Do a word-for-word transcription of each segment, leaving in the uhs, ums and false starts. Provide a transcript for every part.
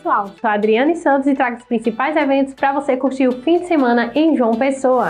pessoal, sou a Adriane Santos e trago os principais eventos para você curtir o fim de semana em João Pessoa.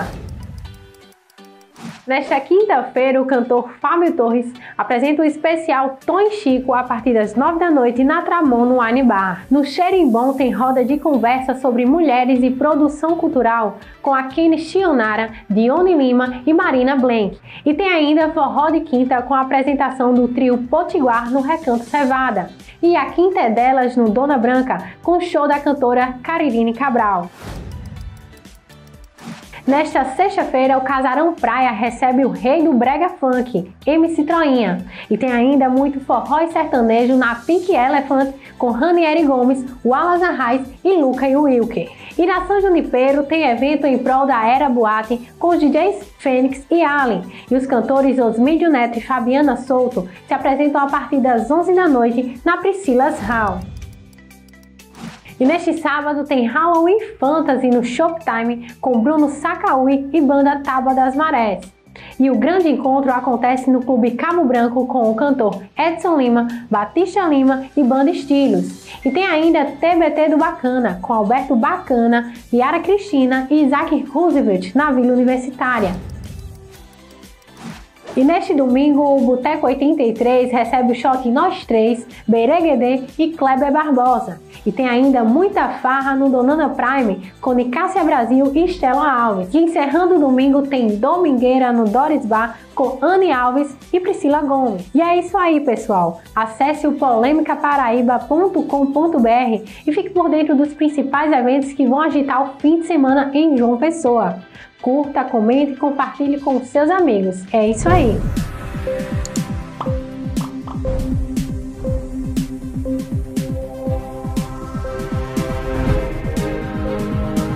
Nesta quinta-feira, o cantor Fábio Torres apresenta o especial Tom e Chico a partir das nove da noite na Tramon, no Wine Bar. No Xerimbom tem roda de conversa sobre mulheres e produção cultural com a Kenny Chionara, Dione Lima e Marina Blank. E tem ainda forró de quinta com a apresentação do trio Potiguar no Recanto Cevada. E a quinta é delas no Dona Branca, com o show da cantora Caririne Cabral. Nesta sexta-feira, o Casarão Praia recebe o rei do brega funk, M C Troinha. E tem ainda muito forró e sertanejo na Pink Elephant com Ranieri Gomes, Wallace Arraes e Luca e Wilker. E na São Junipero tem evento em prol da Era Boate com os D Js Fênix e Allen. E os cantores Osmídio Neto e Fabiana Souto se apresentam a partir das onze da noite na Priscila's Hall. E neste sábado tem Halloween Fantasy no Shoptime com Bruno Sacaúi e banda Tábua das Marés. E o grande encontro acontece no Clube Cabo Branco com o cantor Edson Lima, Batista Lima e banda Estilos. E tem ainda T B T do Bacana com Alberto Bacana, Yara Cristina e Isaac Roosevelt na Vila Universitária. E neste domingo, o Boteco oitenta e três recebe o shot Nós Três, Bereguedê e Kleber Barbosa. E tem ainda muita farra no Donana Prime com Nicássia Brasil e Estela Alves. E encerrando o domingo tem Domingueira no Doris Bar com Anne Alves e Priscila Gomes. E é isso aí, pessoal. Acesse o polêmica paraíba ponto com ponto br e fique por dentro dos principais eventos que vão agitar o fim de semana em João Pessoa. Curta, comente e compartilhe com seus amigos. É isso aí!